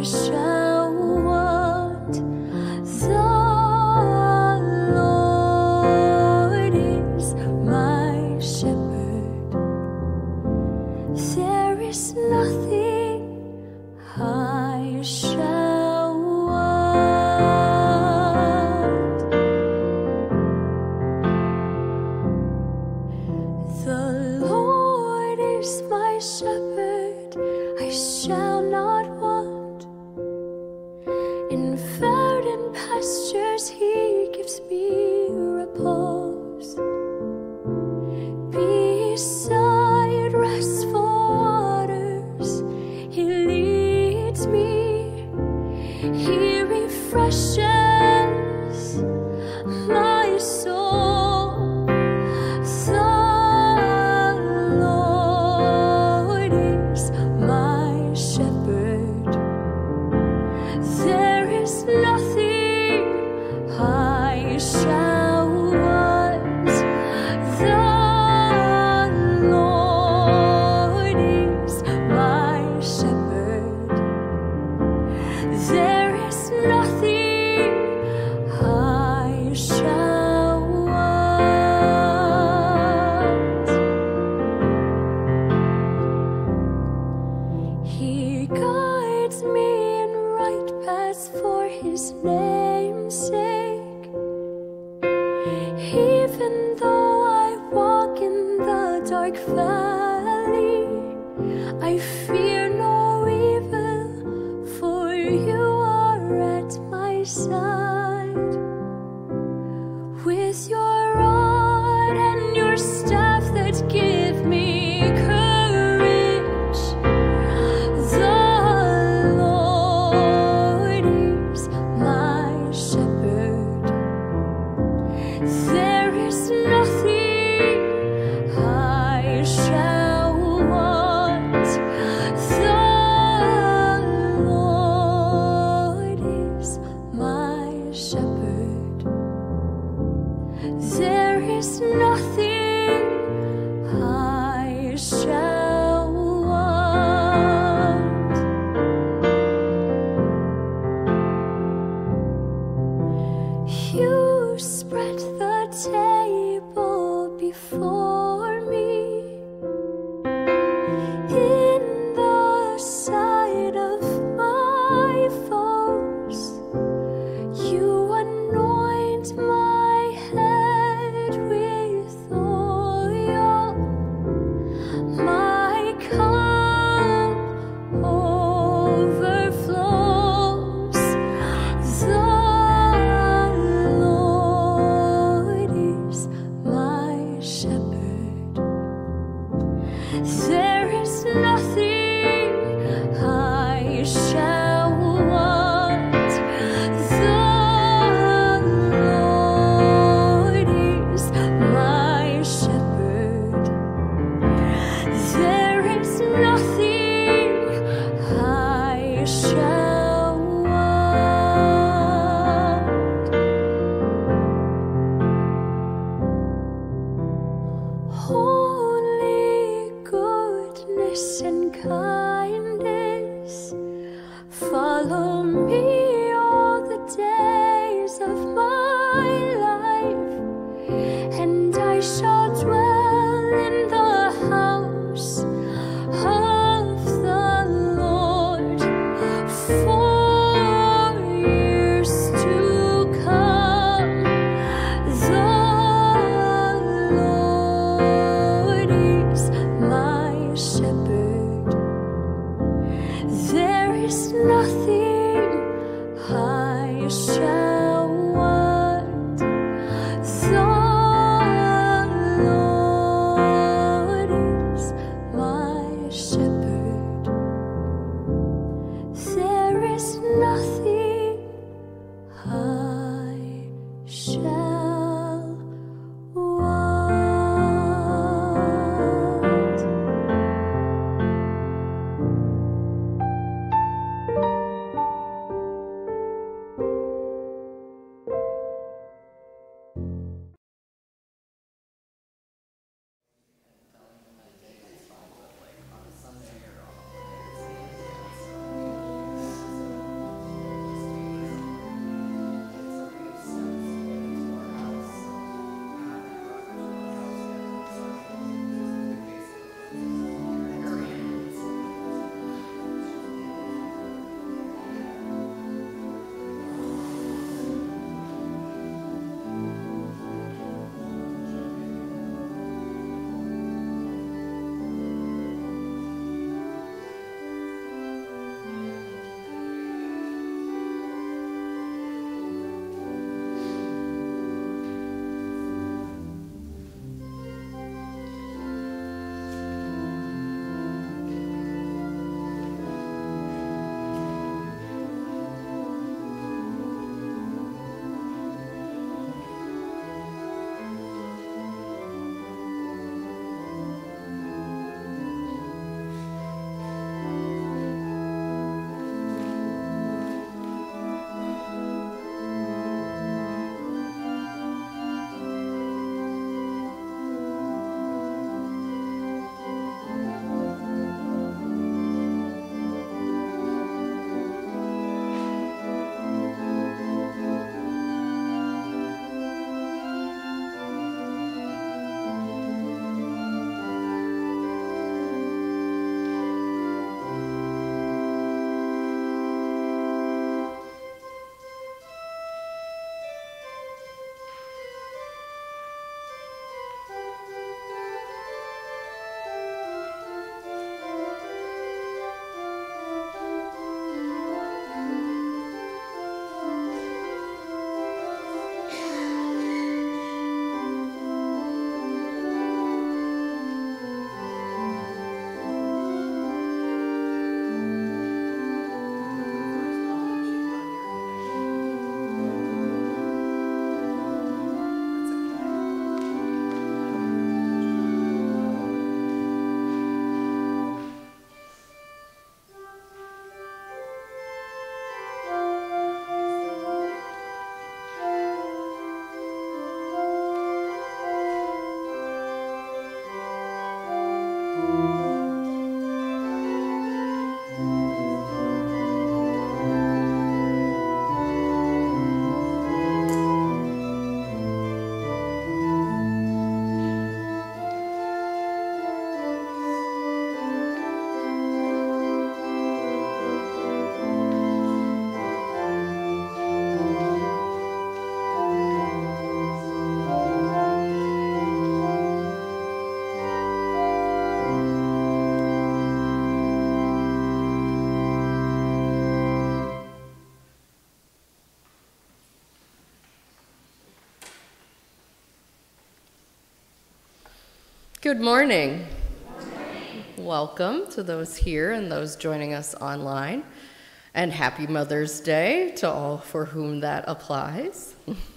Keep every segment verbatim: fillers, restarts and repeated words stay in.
shall want. The Lord is my shepherd. There is nothing I shall want. The Lord is my shepherd, I shall not want. In verdant pastures he gives me repose. Beside restful waters he leads me. He refreshes my soul. The Lord is my shepherd. There is nothing I shall want. The Lord is my shepherd. There is nothing I shall want. He guides me in right paths for his name's sake. Even though I walk in the dark valley, I fear no evil, for you are at my side. With your rod and your staff that give me courage, the Lord is my shepherd. There is nothing I shall want. The Lord is my shepherd. There is nothing I shall want. You spread the table before me in the sight of my foes. You anoint my head with oil. My cup overflows. The Lord is my shepherd. There is nothing I shall want. The Lord is my shepherd. There is nothing I shall want. Holy goodness and kindness follow me all the days of my life, and I shall dwell in the house of the Lord for years to come. The Lord is my shepherd. There is nothing I shall want. The Good morning. Good morning. Welcome to those here and those joining us online. And happy Mother's Day to all for whom that applies.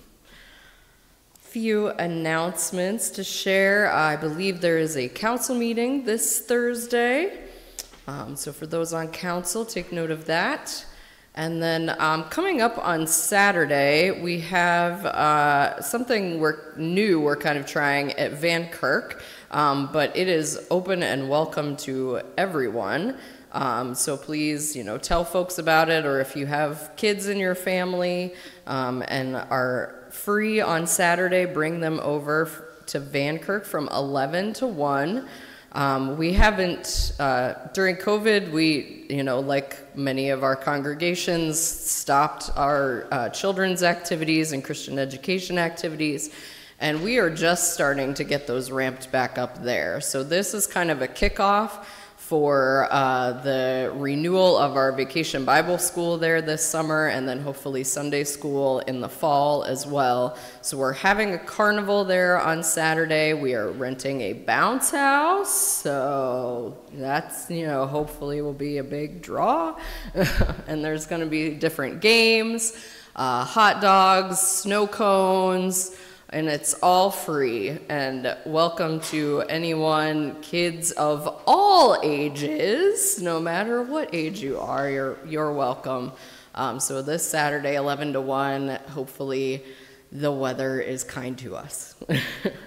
Few announcements to share. I believe there is a council meeting this Thursday. Um, so for those on council, take note of that. And then um, coming up on Saturday, we have uh, something we're new we're kind of trying at Van Kirk, um, but it is open and welcome to everyone. Um, so please, you know, tell folks about it, or if you have kids in your family um, and are free on Saturday, bring them over to Van Kirk from eleven to one. Um, we haven't, uh, during COVID, we, you know, like many of our congregations, stopped our uh, children's activities and Christian education activities, and we are just starting to get those ramped back up there. So this is kind of a kickoff for uh, the renewal of our Vacation Bible School there this summer, and then hopefully Sunday school in the fall as well. So we're having a carnival there on Saturday. We are renting a bounce house, so that's, you know, hopefully will be a big draw. And there's gonna be different games, uh, hot dogs, snow cones, and it's all free. And welcome to anyone, kids of all ages, no matter what age you are, you're, you're welcome. Um, so this Saturday, eleven to one, hopefully the weather is kind to us. I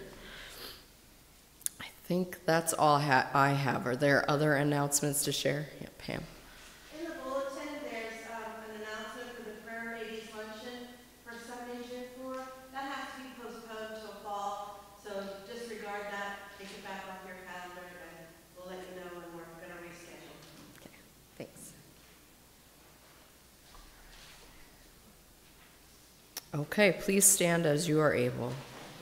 think that's all ha I have. Are there other announcements to share? Yeah, Pam. In the bulletin, there's um, an announcement for the Prayer Ladies Luncheon for Sunday, June fourth. That has to be postponed till fall, so disregard that, take it back off your calendar, and we'll let you know when we're going to reschedule. Okay, thanks. Okay, please stand as you are able.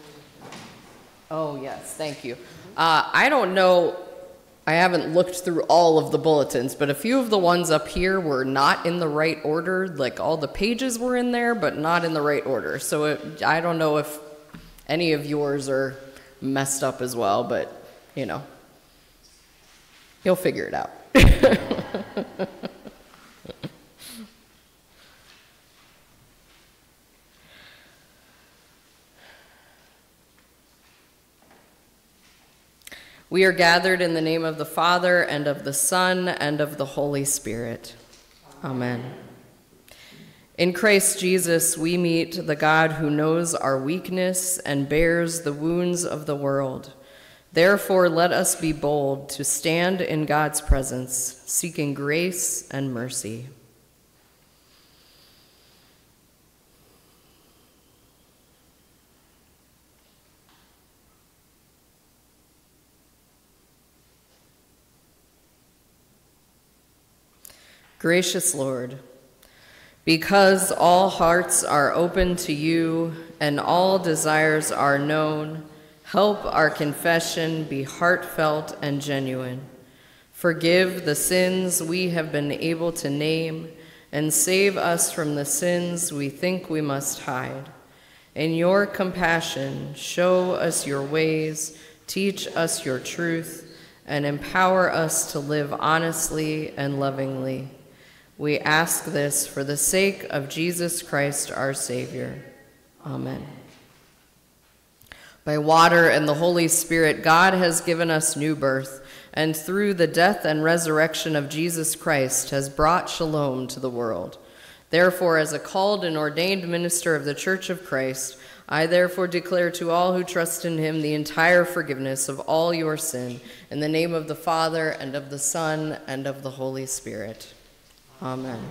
Oh, yes, thank you. Uh, I don't know, I haven't looked through all of the bulletins, but a few of the ones up here were not in the right order. Like all the pages were in there, but not in the right order. So it, I don't know if any of yours are messed up as well, but you know, you'll figure it out. We are gathered in the name of the Father, and of the Son, and of the Holy Spirit. Amen. In Christ Jesus, we meet the God who knows our weakness and bears the wounds of the world. Therefore, let us be bold to stand in God's presence, seeking grace and mercy. Gracious Lord, because all hearts are open to you and all desires are known, help our confession be heartfelt and genuine. Forgive the sins we have been able to name and save us from the sins we think we must hide. In your compassion, show us your ways, teach us your truth, and empower us to live honestly and lovingly. We ask this for the sake of Jesus Christ, our Savior. Amen. By water and the Holy Spirit, God has given us new birth, and through the death and resurrection of Jesus Christ has brought shalom to the world. Therefore, as a called and ordained minister of the Church of Christ, I therefore declare to all who trust in him the entire forgiveness of all your sin, in the name of the Father, and of the Son, and of the Holy Spirit. Amen.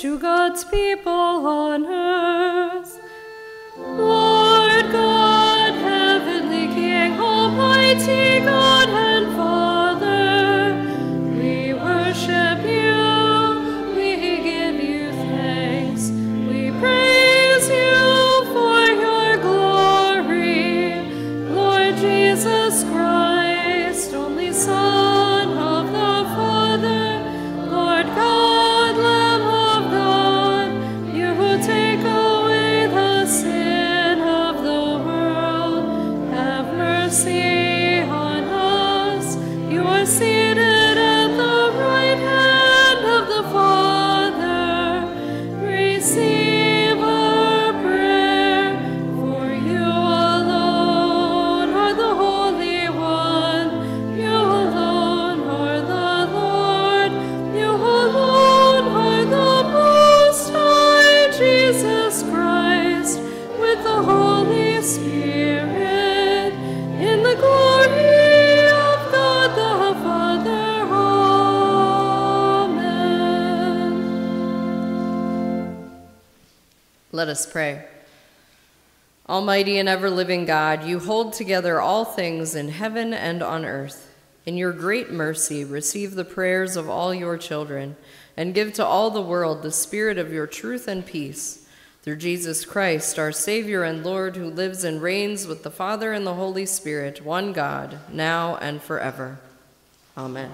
to God's people on earth. Lord God, heavenly King, almighty God and Father, we worship you, we give you thanks, we praise you for your glory. Lord Jesus Christ, only Son of the Father, Lord God, Lamb of God, you who take away the sin of the world, have mercy on us. You are seated at the right hand of the Father. Receive our prayer, for you alone are the Holy One. You alone are the Lord. You alone are the Most High, Jesus Christ, with the Holy Spirit, in the glory of God the Father. Amen. Let us pray. Almighty and ever-living God, you hold together all things in heaven and on earth. In your great mercy, receive the prayers of all your children, and give to all the world the spirit of your truth and peace. Through Jesus Christ, our Savior and Lord, who lives and reigns with the Father and the Holy Spirit, one God, now and forever. Amen.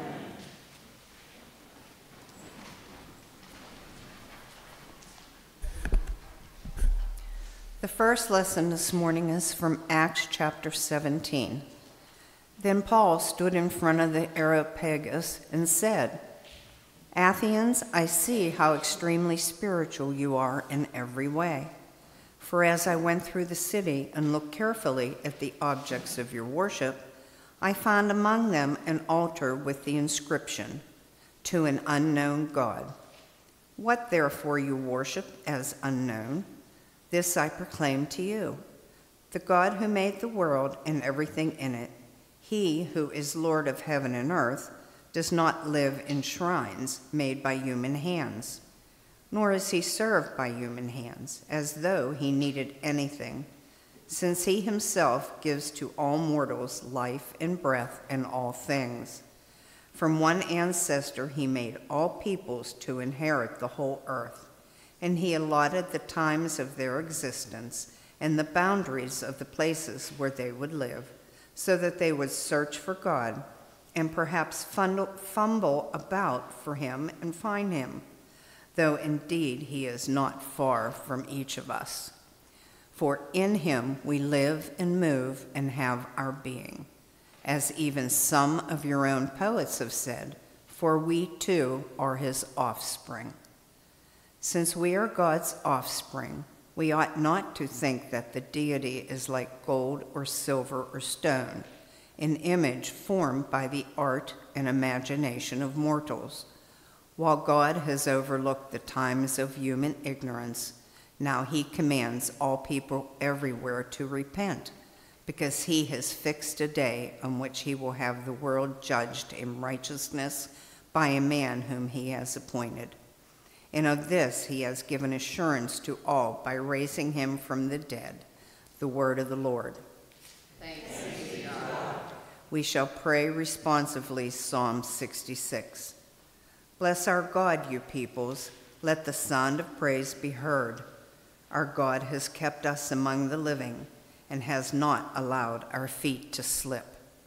The first lesson this morning is from Acts chapter seventeen. Then Paul stood in front of the Areopagus and said, Athenians, I see how extremely spiritual you are in every way. For as I went through the city and looked carefully at the objects of your worship, I found among them an altar with the inscription, To an unknown God. What therefore you worship as unknown, this I proclaim to you. The God who made the world and everything in it, he who is Lord of heaven and earth, does not live in shrines made by human hands, nor is he served by human hands, as though he needed anything, since he himself gives to all mortals life and breath and all things. From one ancestor he made all peoples to inherit the whole earth, and he allotted the times of their existence and the boundaries of the places where they would live, so that they would search for God and perhaps fumble about for him and find him, though indeed he is not far from each of us. For in him we live and move and have our being, as even some of your own poets have said, for we too are his offspring. Since we are God's offspring, we ought not to think that the deity is like gold or silver or stone, an image formed by the art and imagination of mortals. While God has overlooked the times of human ignorance, now he commands all people everywhere to repent, because he has fixed a day on which he will have the world judged in righteousness by a man whom he has appointed. And of this he has given assurance to all by raising him from the dead. The word of the Lord. Thanks be to God. We shall pray responsively Psalm sixty-six. Bless our God, you peoples. Let the sound of praise be heard. Our God has kept us among the living and has not allowed our feet to slip.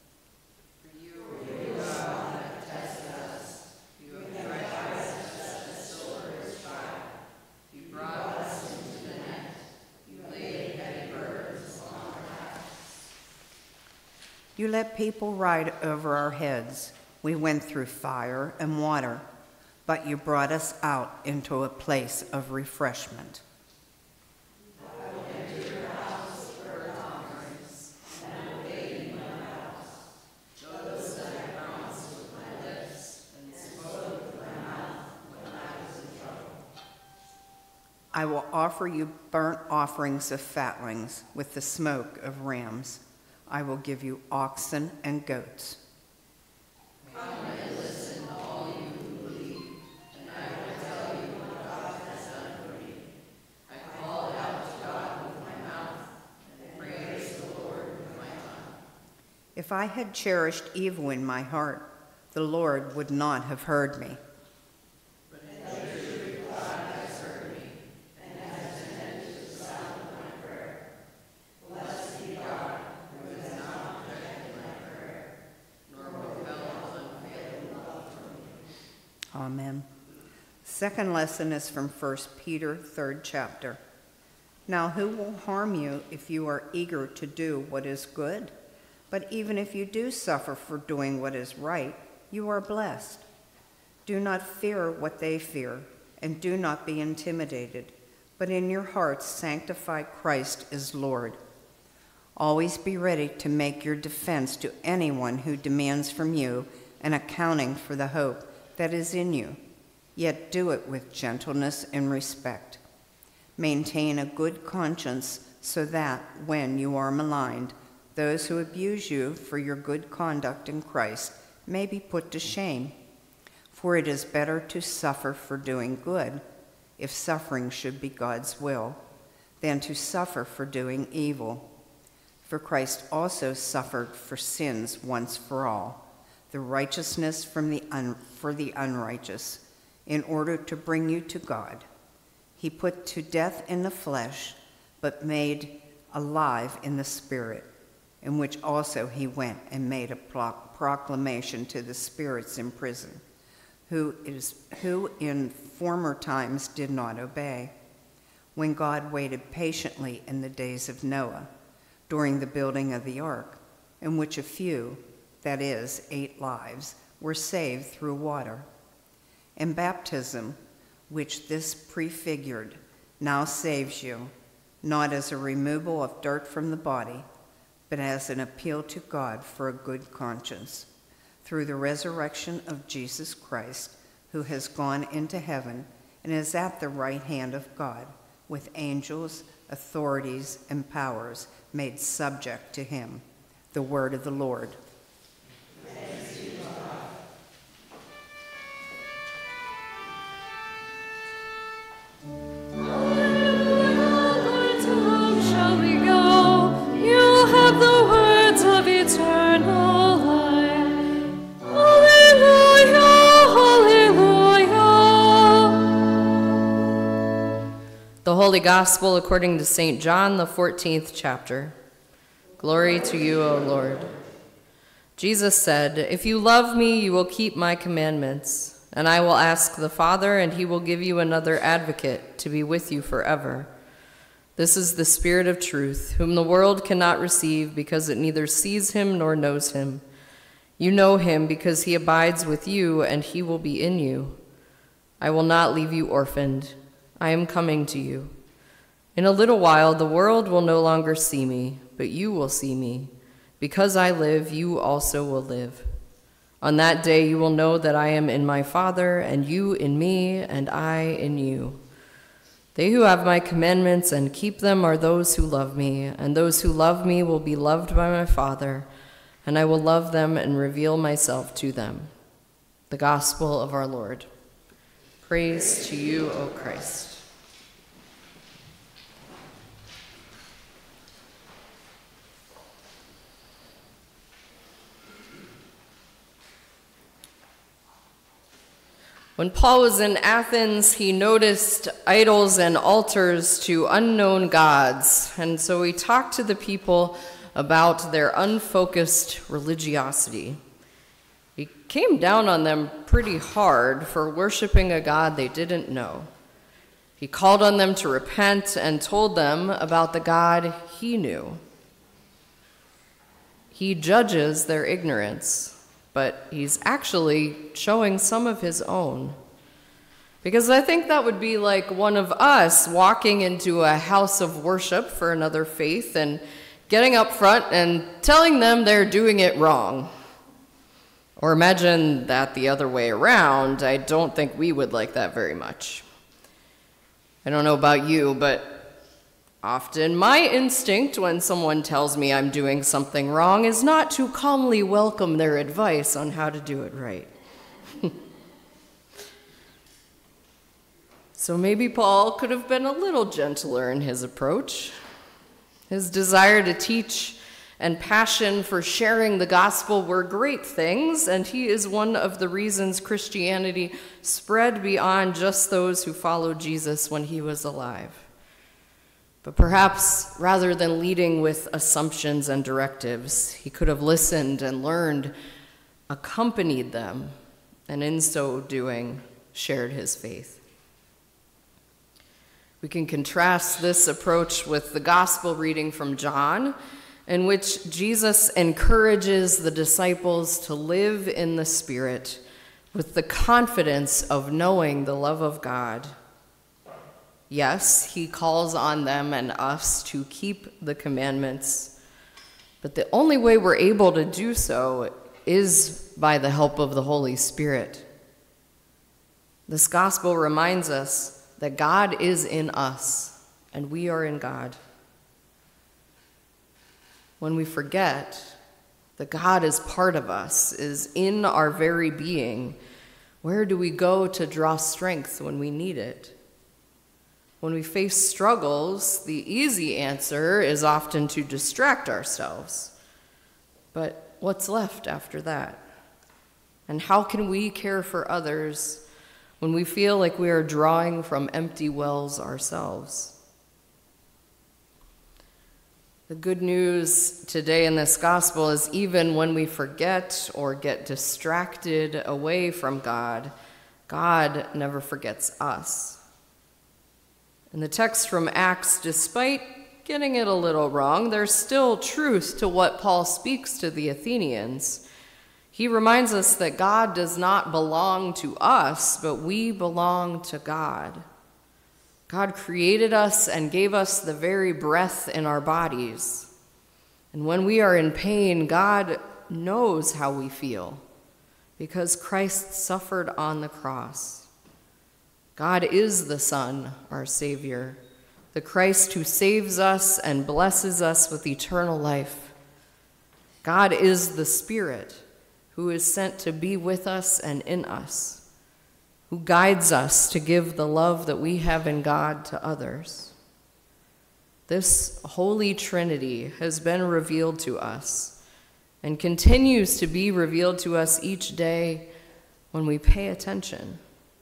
You let people ride over our heads. We went through fire and water, but you brought us out into a place of refreshment. I will enter your house with burnt offerings, and I will bathe in your house. Those that I promised with my lips, and spoke with my mouth when I was in trouble. I will offer you burnt offerings of fatlings with the smoke of rams. I will give you oxen and goats. Come and listen, all you who believe, and I will tell you what God has If I had cherished evil in my heart, the Lord would not have heard me. But in the truth, God has heard me, and has attended to the sound of my prayer. Blessed be God, who has not rejected my prayer, nor withheld unfailing love from me. Amen. Second lesson is from First Peter, third chapter. Now who will harm you if you are eager to do what is good? But even if you do suffer for doing what is right, you are blessed. Do not fear what they fear, and do not be intimidated, but in your hearts sanctify Christ as Lord. Always be ready to make your defense to anyone who demands from you an accounting for the hope that is in you, yet do it with gentleness and respect. Maintain a good conscience so that, when you are maligned, those who abuse you for your good conduct in Christ may be put to shame. For it is better to suffer for doing good, if suffering should be God's will, than to suffer for doing evil. For Christ also suffered for sins once for all, the righteousness from the un- for the unrighteous, in order to bring you to God. He put to death in the flesh, but made alive in the spirit, in which also he went and made a pro- proclamation to the spirits in prison, who, is, who in former times did not obey, when God waited patiently in the days of Noah, during the building of the ark, in which a few, that is, eight lives, were saved through water. And baptism, which this prefigured, now saves you, not as a removal of dirt from the body, but as an appeal to God for a good conscience, through the resurrection of Jesus Christ, who has gone into heaven and is at the right hand of God, with angels, authorities, and powers made subject to him. The word of the Lord. Thanks be to God. The words of eternal life. Hallelujah, hallelujah. The Holy Gospel according to Saint John, the fourteenth chapter. Glory to you, O Lord. Jesus said, "If you love me, you will keep my commandments, and I will ask the Father, and he will give you another advocate to be with you forever. This is the Spirit of truth, whom the world cannot receive because it neither sees him nor knows him. You know him because he abides with you, and he will be in you. I will not leave you orphaned. I am coming to you. In a little while the world will no longer see me, but you will see me. Because I live, you also will live. On that day you will know that I am in my Father, and you in me, and I in you. They who have my commandments and keep them are those who love me, and those who love me will be loved by my Father, and I will love them and reveal myself to them." The Gospel of our Lord. Praise to you, O Christ. When Paul was in Athens, he noticed idols and altars to unknown gods, and so he talked to the people about their unfocused religiosity. He came down on them pretty hard for worshiping a God they didn't know. He called on them to repent and told them about the God he knew. He judges their ignorance, but he's actually showing some of his own. Because I think that would be like one of us walking into a house of worship for another faith and getting up front and telling them they're doing it wrong. Or imagine that the other way around. I don't think we would like that very much. I don't know about you, but often my instinct when someone tells me I'm doing something wrong is not to calmly welcome their advice on how to do it right. So maybe Paul could have been a little gentler in his approach. His desire to teach and passion for sharing the gospel were great things, and he is one of the reasons Christianity spread beyond just those who followed Jesus when he was alive. But perhaps rather than leading with assumptions and directives, he could have listened and learned, accompanied them, and in so doing, shared his faith. We can contrast this approach with the gospel reading from John, in which Jesus encourages the disciples to live in the Spirit with the confidence of knowing the love of God. Yes, he calls on them and us to keep the commandments, but the only way we're able to do so is by the help of the Holy Spirit. This gospel reminds us that God is in us and we are in God. When we forget that God is part of us, is in our very being, where do we go to draw strength when we need it? When we face struggles, the easy answer is often to distract ourselves. But what's left after that? And how can we care for others when we feel like we are drawing from empty wells ourselves? The good news today in this gospel is even when we forget or get distracted away from God, God never forgets us. In the text from Acts, despite getting it a little wrong, there's still truth to what Paul speaks to the Athenians. He reminds us that God does not belong to us, but we belong to God. God created us and gave us the very breath in our bodies. And when we are in pain, God knows how we feel because Christ suffered on the cross. God is the Son, our Savior, the Christ who saves us and blesses us with eternal life. God is the Spirit who is sent to be with us and in us, who guides us to give the love that we have in God to others. This Holy Trinity has been revealed to us and continues to be revealed to us each day when we pay attention.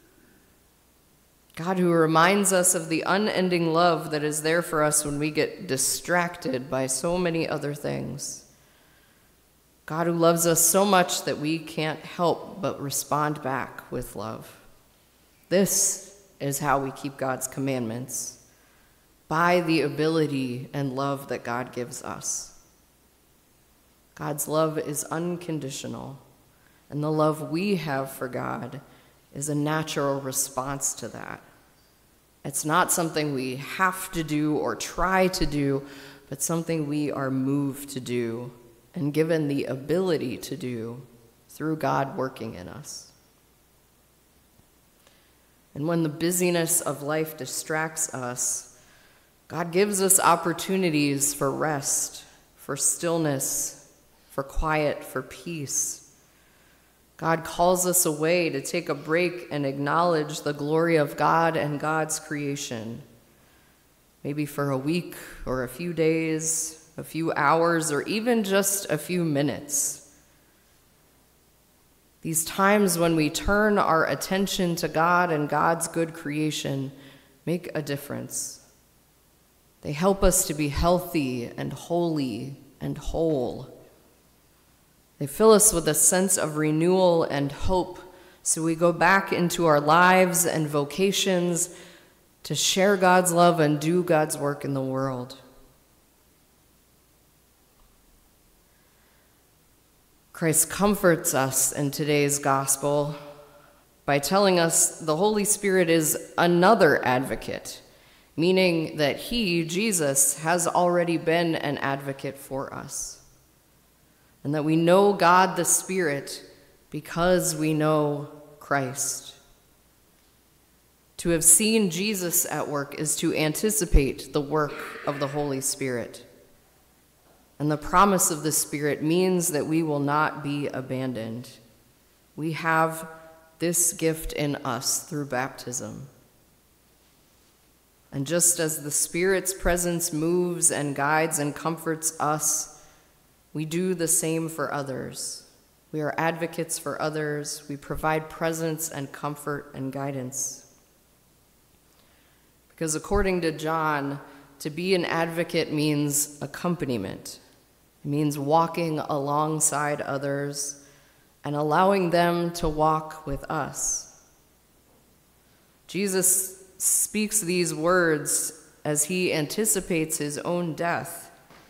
God who reminds us of the unending love that is there for us when we get distracted by so many other things. God who loves us so much that we can't help but respond back with love. This is how we keep God's commandments, by the ability and love that God gives us. God's love is unconditional, and the love we have for God is a natural response to that. It's not something we have to do or try to do, but something we are moved to do and given the ability to do through God working in us. And when the busyness of life distracts us, God gives us opportunities for rest, for stillness, for quiet, for peace. God calls us away to take a break and acknowledge the glory of God and God's creation, maybe for a week or a few days, a few hours, or even just a few minutes. These times when we turn our attention to God and God's good creation make a difference. They help us to be healthy and holy and whole. They fill us with a sense of renewal and hope, so we go back into our lives and vocations to share God's love and do God's work in the world. Christ comforts us in today's gospel by telling us the Holy Spirit is another advocate, meaning that he, Jesus, has already been an advocate for us. And that we know God the Spirit because we know Christ. To have seen Jesus at work is to anticipate the work of the Holy Spirit. And the promise of the Spirit means that we will not be abandoned. We have this gift in us through baptism. And just as the Spirit's presence moves and guides and comforts us, We do the same for others. We are advocates for others. We provide presence and comfort and guidance. Because according to John, to be an advocate means accompaniment. It means walking alongside others and allowing them to walk with us. Jesus speaks these words as he anticipates his own death.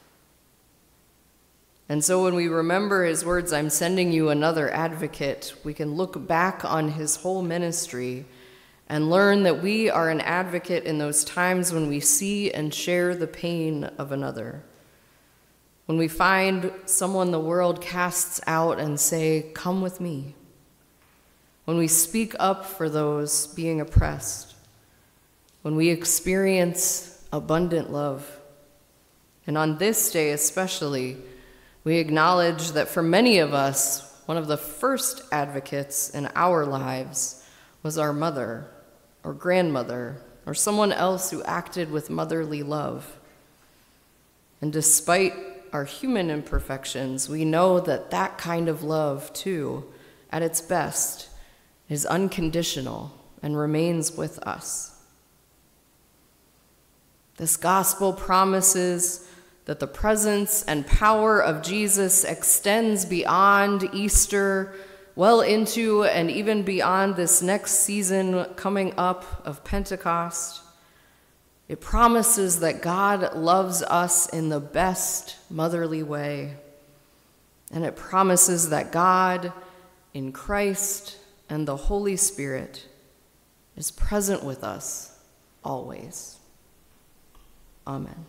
And so when we remember his words, "I'm sending you another advocate," we can look back on his whole ministry and learn that we are an advocate in those times when we see and share the pain of another. When we find someone the world casts out and say, "Come with me." When we speak up for those being oppressed. When we experience abundant love. And on this day especially, we acknowledge that for many of us, one of the first advocates in our lives was our mother or grandmother or someone else who acted with motherly love. And despite our human imperfections, we know that that kind of love, too, at its best, is unconditional and remains with us. This gospel promises that the presence and power of Jesus extends beyond Easter, well into and even beyond this next season coming up of Pentecost. It promises that God loves us in the best motherly way. And it promises that God, in Christ and the Holy Spirit, is present with us always. Amen.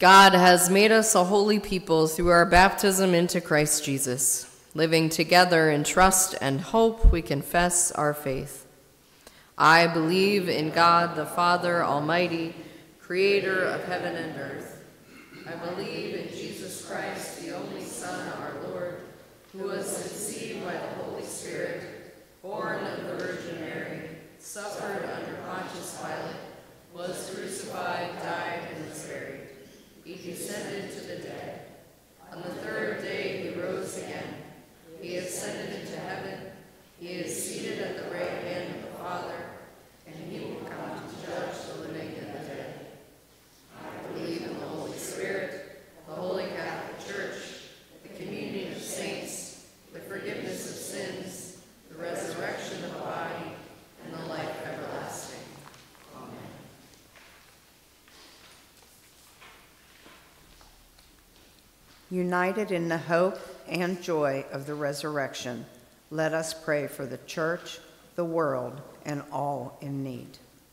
God has made us a holy people through our baptism into Christ Jesus. Living together in trust and hope, we confess our faith. I believe in God, the Father Almighty, creator of heaven and earth. I believe in Jesus Christ, the only Son, our Lord, who was conceived by the Holy Spirit, born of the Virgin Mary, suffered under Pontius Pilate, was crucified, died, and was buried. He descended to the dead. On the third day he rose again. He ascended into heaven. He is seated at the right hand of the Father, and he will come to judge the living and the dead. I believe in the Holy Spirit, the Holy Catholic Church, the communion of saints, the forgiveness of sins, the resurrection of the body, and the life everlasting. Amen. United in the hope and joy of the resurrection, let us pray for the church, the world, and all in need.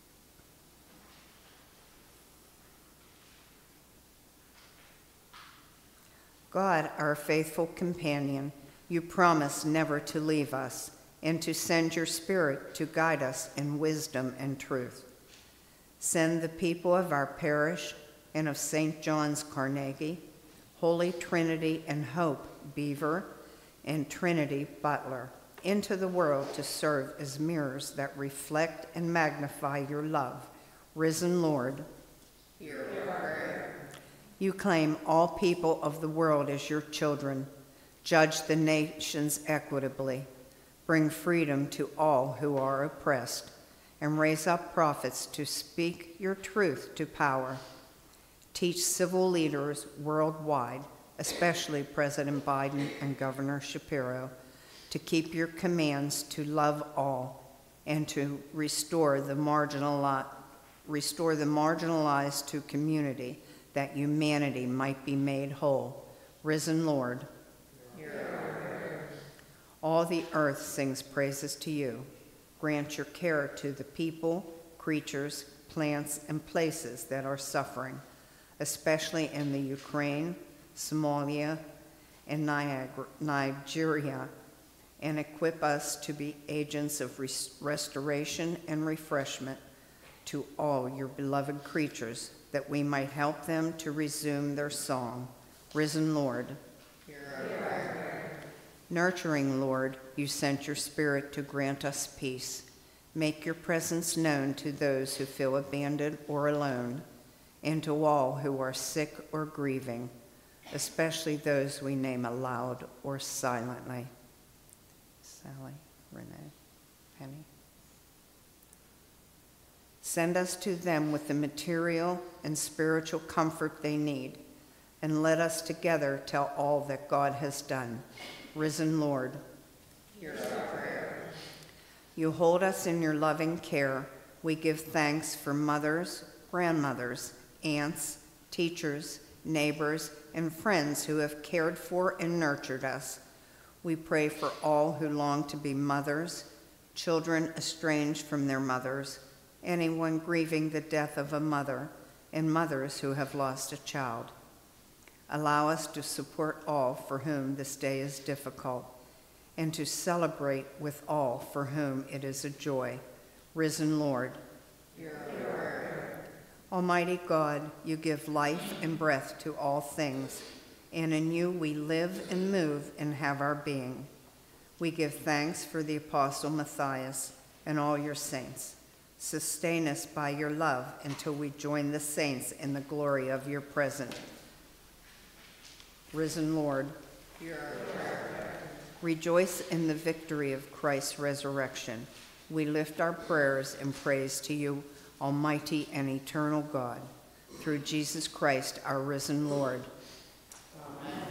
God, our faithful companion, you promise never to leave us and to send your Spirit to guide us in wisdom and truth. Send the people of our parish and of Saint John's Carnegie, Holy Trinity and Hope Beaver, and Trinity Butler into the world to serve as mirrors that reflect and magnify your love. Risen Lord, hear our prayer. You claim all people of the world as your children. Judge the nations equitably. Bring freedom to all who are oppressed, and raise up prophets to speak your truth to power. Teach civil leaders worldwide, especially President Biden and Governor Shapiro, to keep your commands to love all and to restore the marginalized, restore the marginalized to community, that humanity might be made whole. Risen Lord, hear our prayer. All the earth sings praises to you. Grant your care to the people, creatures, plants, and places that are suffering, especially in the Ukraine, Somalia, and Niagara, Nigeria, and equip us to be agents of res- restoration and refreshment to all your beloved creatures, that we might help them to resume their song. Risen Lord, hear our prayer. Nurturing Lord, you sent your Spirit to grant us peace. Make your presence known to those who feel abandoned or alone, and to all who are sick or grieving, especially those we name aloud or silently. Sally, Renee, Penny. Send us to them with the material and spiritual comfort they need, and let us together tell all that God has done. Risen Lord, hear our prayer. You hold us in your loving care. We give thanks for mothers, grandmothers, aunts, teachers, neighbors, and friends who have cared for and nurtured us. We pray for all who long to be mothers, children estranged from their mothers, anyone grieving the death of a mother, and mothers who have lost a child. Allow us to support all for whom this day is difficult, and to celebrate with all for whom it is a joy. Risen Lord, hear our prayer. Almighty God, you give life and breath to all things, and in you we live and move and have our being. We give thanks for the Apostle Matthias and all your saints. Sustain us by your love until we join the saints in the glory of your presence. Risen Lord, hear our prayer. Rejoice in the victory of Christ's resurrection. We lift our prayers and praise to you, Almighty and eternal God, through Jesus Christ, our risen Lord. Amen.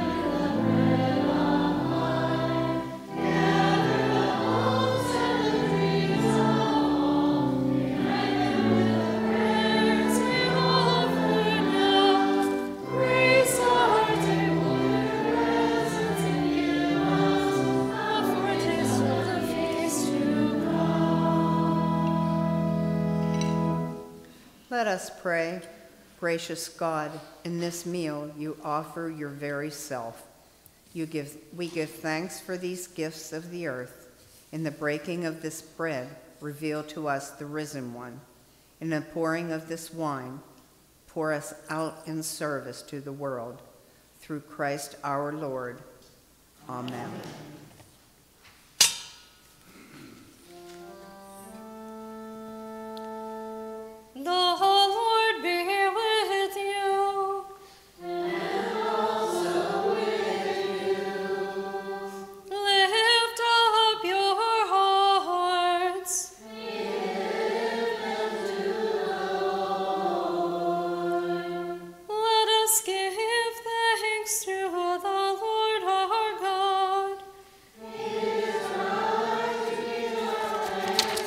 Gather Let us pray. Gracious God, in this meal you offer your very self. You give, we give thanks for these gifts of the earth. In the breaking of this bread, reveal to us the risen one. In the pouring of this wine, pour us out in service to the world. Through Christ our Lord. Amen. The Lord be with you. And also with you. Lift up your hearts. Give them to the Lord. Let us give thanks to the Lord our God. It is right to give thanks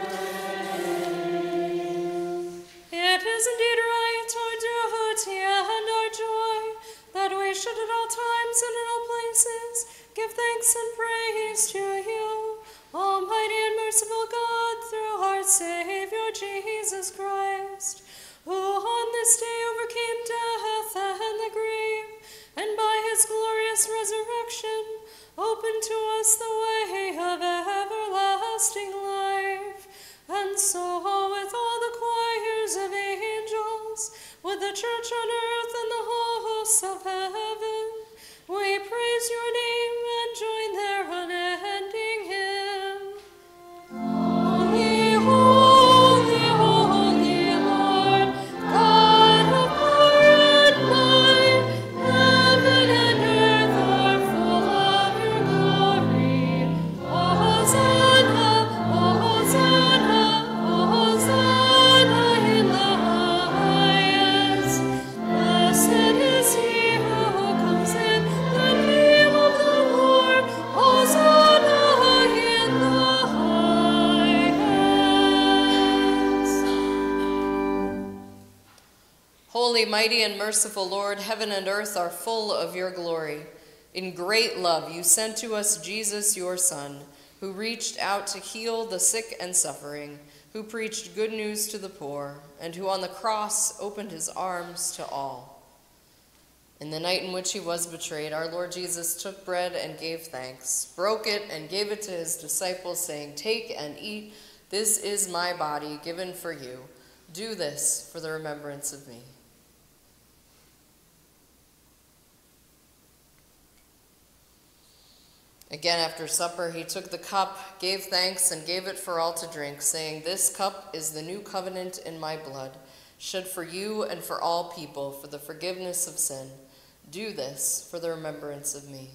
and praise. It is indeed right, our duty and our joy, that we should at all times and in all places give thanks and praise to you, Almighty and merciful God, through our Savior Jesus Christ, who on this day overcame death and the grave, and by his glorious resurrection opened to us the way of everlasting life. And so with all the choirs of angels, with the church on earth and the hosts of heaven, we praise your name and join their unending hymn. Holy, holy, holy Lord, God of power and might, heaven and earth are full of your glory. Hosanna, Hosanna, Hosanna in the highest. Blessed is he who comes in the name of the Lord. Hosanna in the highest. Holy, mighty, and merciful Lord, heaven and earth are full of your glory. In great love you sent to us Jesus, your Son, who reached out to heal the sick and suffering, who preached good news to the poor, and who on the cross opened his arms to all. In the night in which he was betrayed, our Lord Jesus took bread and gave thanks, broke it and gave it to his disciples, saying, "Take and eat. This is my body given for you. Do this for the remembrance of me." Again, after supper, he took the cup, gave thanks, and gave it for all to drink, saying, "This cup is the new covenant in my blood, shed for you and for all people for the forgiveness of sin. Do this for the remembrance of me."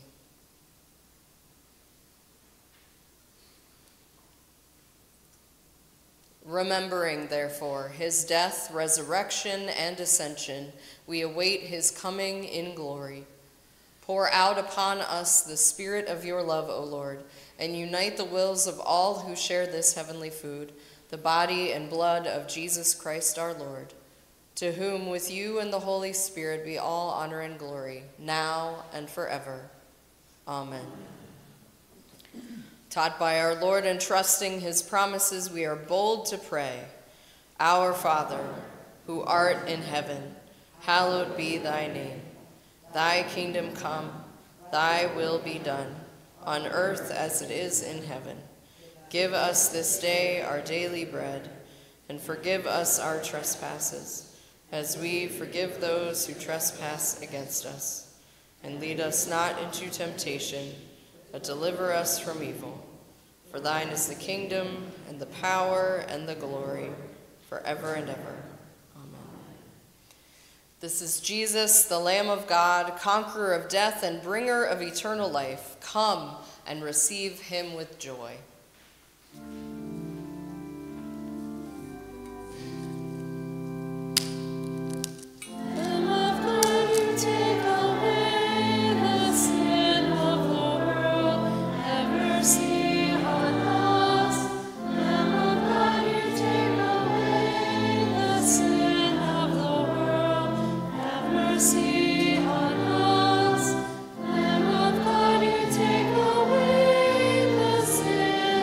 Remembering, therefore, his death, resurrection, and ascension, we await his coming in glory. Pour out upon us the spirit of your love, O Lord, and unite the wills of all who share this heavenly food, the body and blood of Jesus Christ our Lord, to whom with you and the Holy Spirit be all honor and glory, now and forever. Amen. Taught by our Lord and trusting his promises, we are bold to pray. Our Father, who art in heaven, hallowed be thy name. Thy kingdom come, thy will be done, on earth as it is in heaven. Give us this day our daily bread, and forgive us our trespasses, as we forgive those who trespass against us. And lead us not into temptation, but deliver us from evil. For thine is the kingdom, and the power, and the glory, forever and ever. This is Jesus, the Lamb of God, conqueror of death and bringer of eternal life. Come and receive him with joy. Lamb of God, you take away the sin of the world. Have mercy on us. Lamb of God, you take away the sin of the world. Have mercy on us. Lamb of God, you take away the sin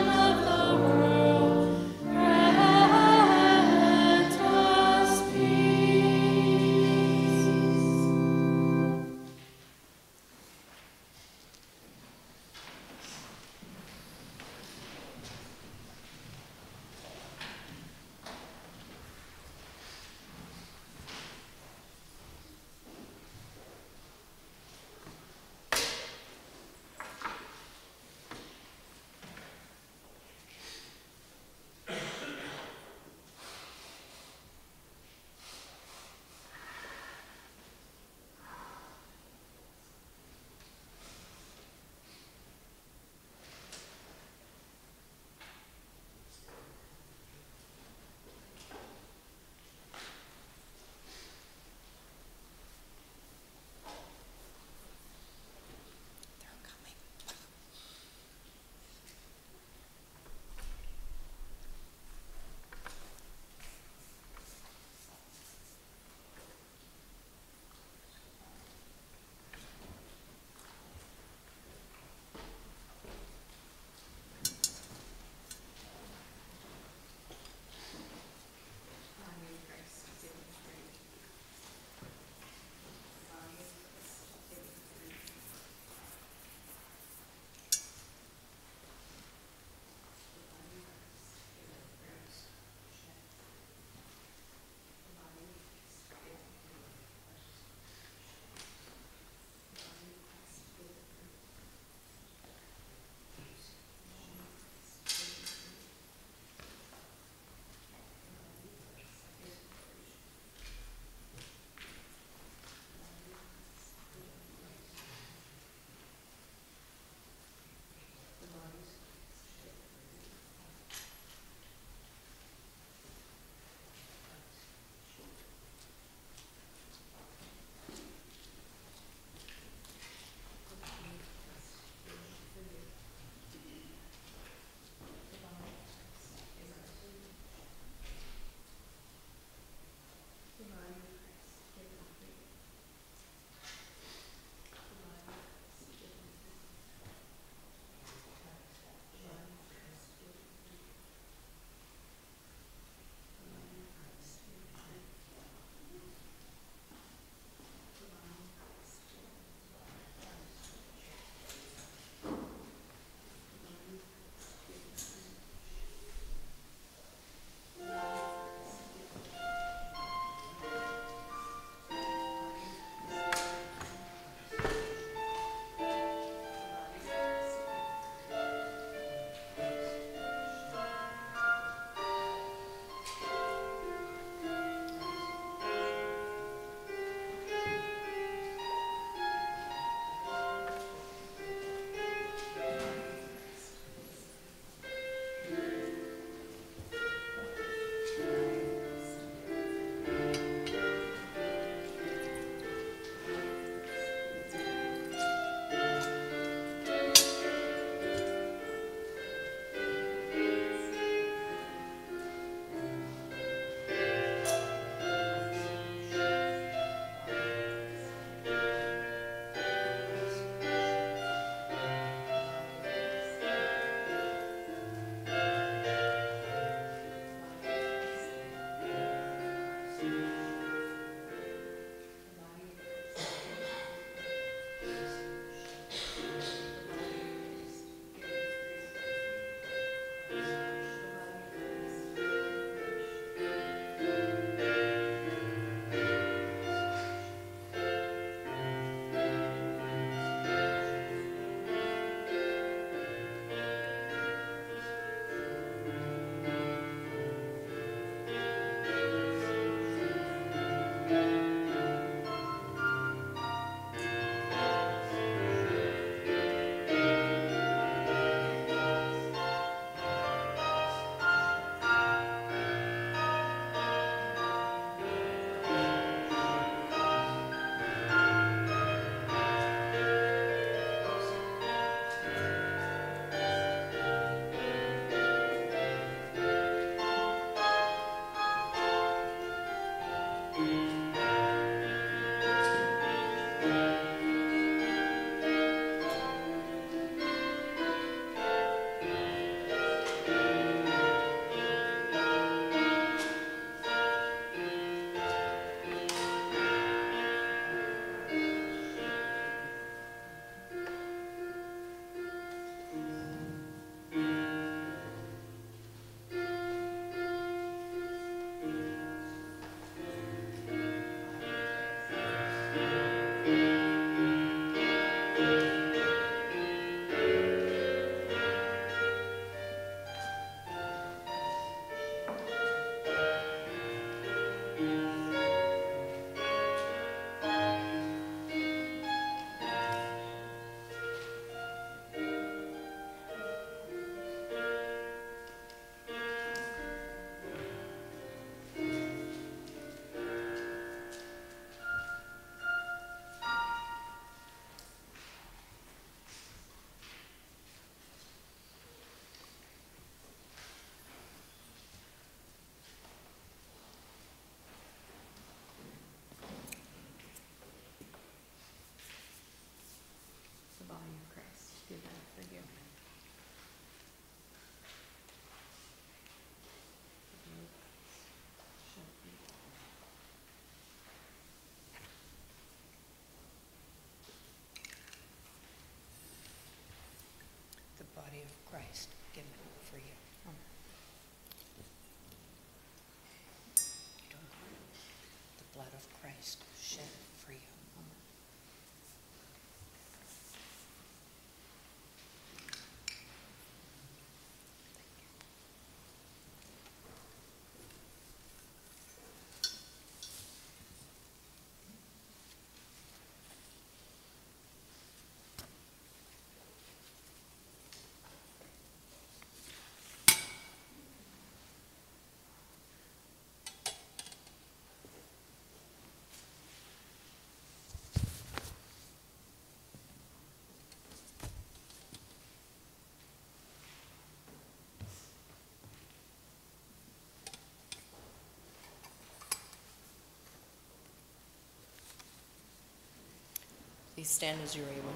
Please stand as you are able.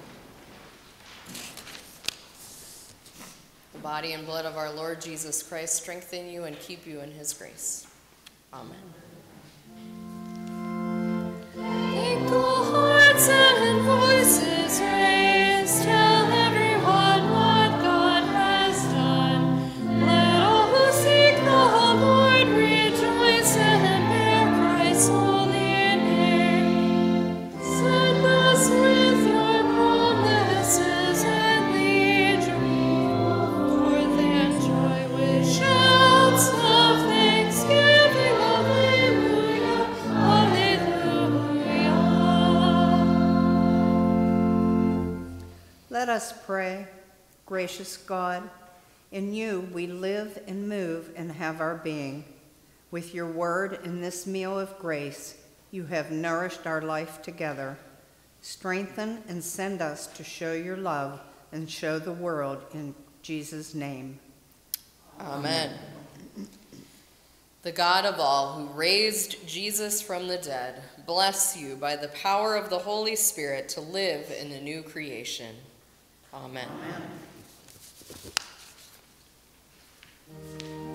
The body and blood of our Lord Jesus Christ strengthen you and keep you in his grace. Amen. Make all hearts and voices raised, tell everyone what God has done. Let all who seek the Lord rejoice and bear Christ's holy name. Send us with your promises and lead forth and joy with shouts of thanksgiving. Alleluia, alleluia. Let us pray. Gracious God, in you we live and move and have our being. With your word in this meal of grace, you have nourished our life together. Strengthen and send us to show your love and show the world in Jesus' name. Amen. The God of all, who raised Jesus from the dead, bless you by the power of the Holy Spirit to live in the new creation. Amen. Amen.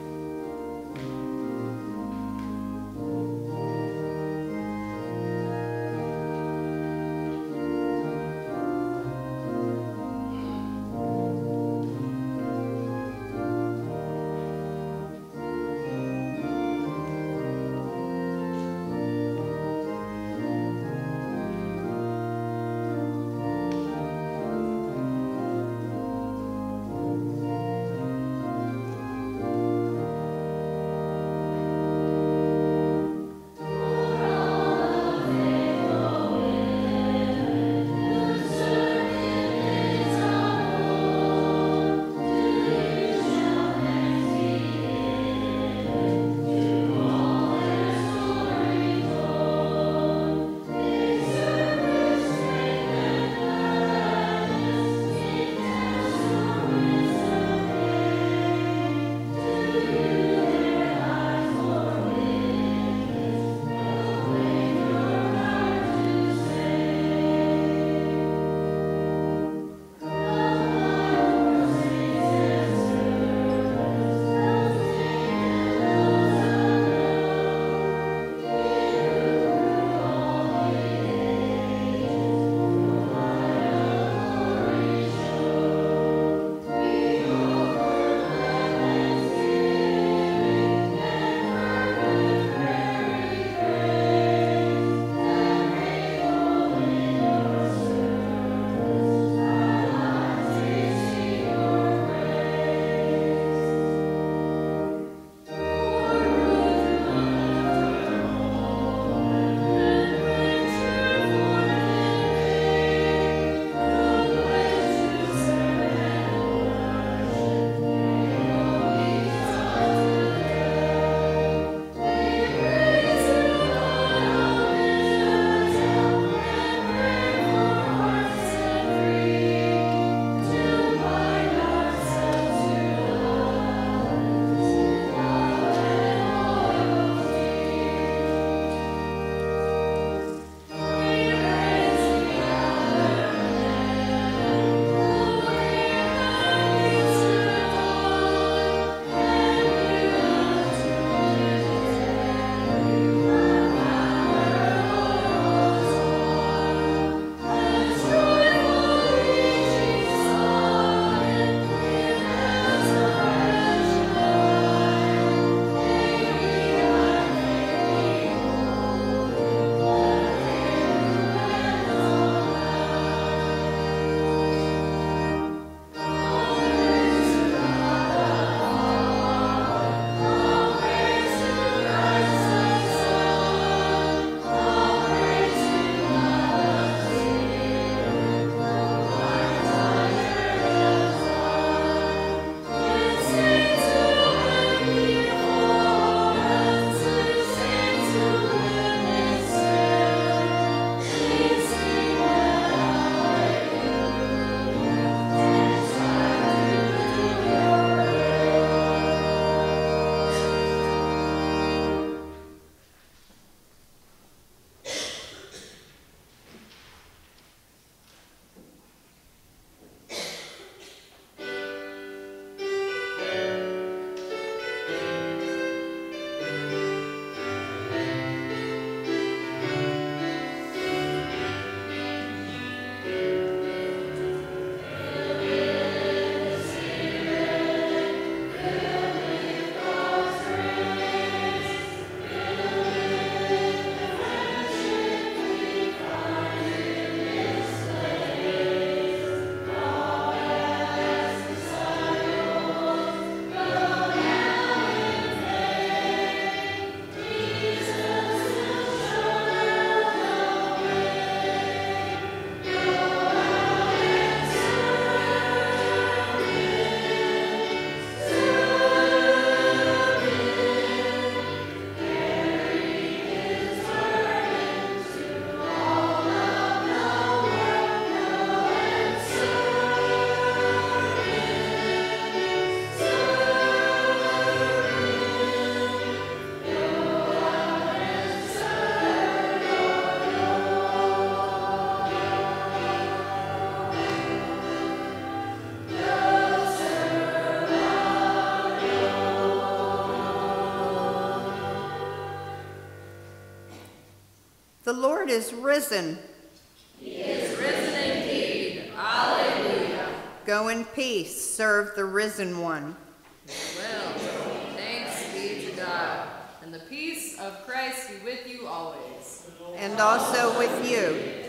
The Lord is risen. He is risen indeed. Alleluia. Go in peace, serve the risen one. Well, thanks be to God. And the peace of Christ be with you always. And also with you.